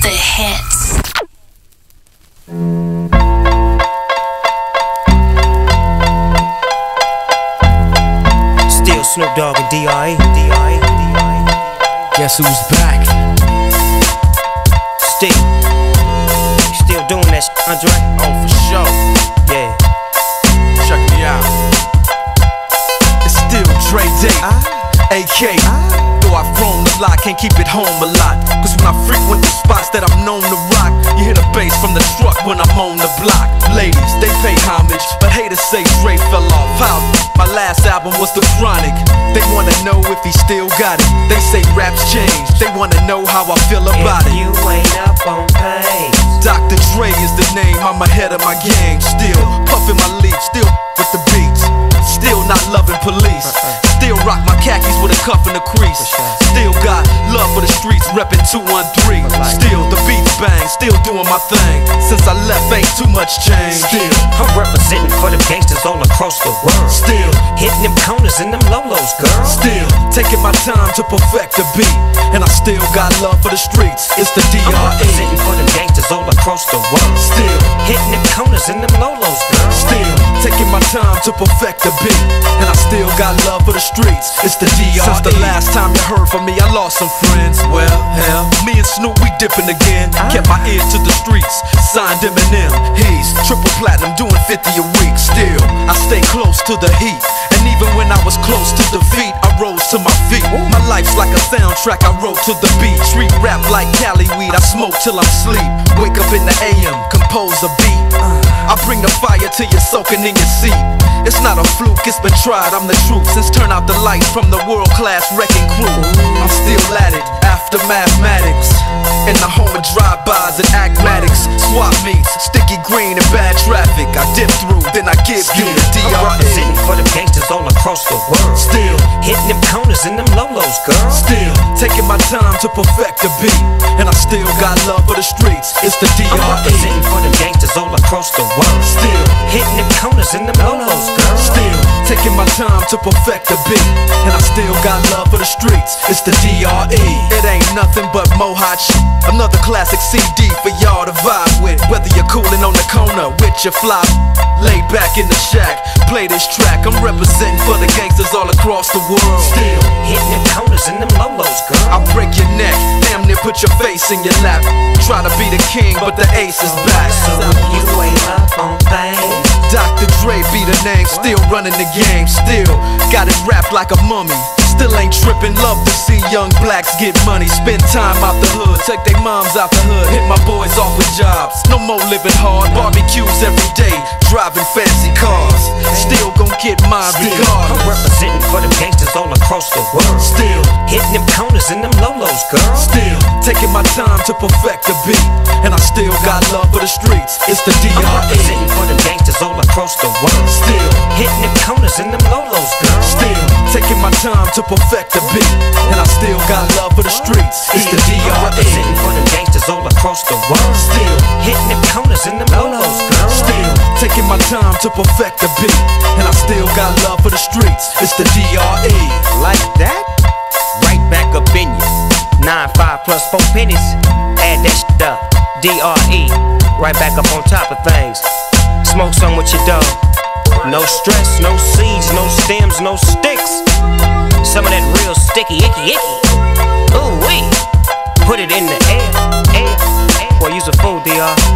The hits. Still Snoop Dogg and D.R.E. Guess who's back? Still doing that shit, Andre? Oh, for sure. Yeah. Check me out. It's still Dre Day, AK. Though I've grown a lot, can't keep it home a lot. Cause when I frequent the spots that I'm known to rock, you hear the bass from the truck when I'm on the block. Ladies, they pay homage, but haters say Dre fell off. How? My last album was The Chronic. They wanna know if he still got it. They say raps change, they wanna know how I feel about it. You ain't up on pace. Dr. Dre is the name, I'm ahead of my game. Still puffin' my leaf, still with the beats. Still not loving police. Still rock my khakis with a cuff and a crease. Still got love for the streets, reppin' 213. Still the beats bang, still doing my thing. Since I left, ain't too much change. Still I'm representing for the gangsters all across the world. Still hitting them corners and them lolos, girl. Still taking my time to perfect the beat. And I still got love for the streets. It's the D.R.E. I'm representing for them gangsters all across the world. Still hitting them corners and them lolos, girl. Still taking my time to perfect the beat. And I still got love for the streets. It's the D.R.E. Since the last time you heard from me, I lost some friends. Well, hell, me and Snoop, we dipping again. Kept my ear to the streets, signed Eminem. He's triple platinum, doing 50 a week. Still, I stay close to the heat. And even when I was close to defeat, I rose to my feet. My life's like a soundtrack, I wrote to the beat. Street rap like Cali weed, I smoke till I'm sleep. Wake up in the AM, compose a beat. I bring the fire till you're soaking in your seat. It's not a fluke, it's been tried, I'm the truth. Since turn out the lights from the world-class wrecking crew, I'm still at it, after mathematics. In the home of drive-bys and acmatics. Swap meets, sticky green and bad traffic. I dip through, then I give you the D.R.E. I'm representing for them gangsters all across the world. Still hitting them corners and them lolos, girl. Still taking my time to perfect the beat. And I still got love for the streets. It's the D.R.E. I'm representing for them gangsters all across the world. Still hitting them corners and them lolos, girl. Still taking my time to perfect the beat. And I still got love for the streets. It's the D.R.E. It ain't nothing but mohawk shit. Another classic CD for y'all to vibe with. Whether you're coolin' on the corner with your fly, lay back in the shack, play this track. I'm representing for the gangsters all across the world. Still hitting them corners and them lolos, girl. I'll break your neck, damn near put your face in your lap. Try to be the king, but the ace is back. So you ain't up on things. Dr. Dre be the name, still running the game. Still got it wrapped like a mummy. Still ain't trippin', love to see young blacks get money. Spend time out the hood, take their moms out the hood. Hit my boys off with jobs, no more living hard. Barbecues every day, driving fancy cars. Still gon' get mine regardless. I'm representing for them gangsters all across the world. Still hitting them corners and them lolos, girl. Still taking my time to perfect the beat. And I still got love for the streets. It's the D.R.E. I'm representing for them gangsters all across the world. Still hitting them corners and them lolos, girl. Still taking my time to perfect the beat. And I still got love for the streets. It's the D.R.E. I'm representing for them gangsters all across the world. Still hitting them corners and them lolos, girl. Still taking my time to perfect the beat. And I still got love for the streets. It's the D.R.E. Like that? Right back up in you. 9-5 plus 4 pennies. Add that shit up. D.R.E. Right back up on top of things. Smoke some with your dog. No stress, no seeds, no stems, no sticks. Some of that real sticky, icky. Ooh wee. Put it in the air. Boy, you's a fool, D.R.